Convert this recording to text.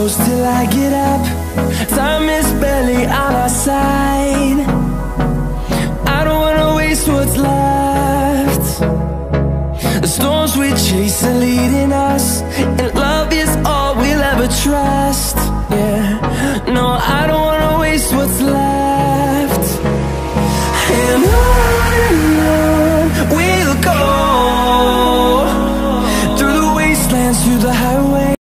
close till I get up. Time is barely on our side. I don't wanna waste what's left. The storms we chase are leading us, and love is all we'll ever trust. Yeah, no, I don't wanna waste what's left.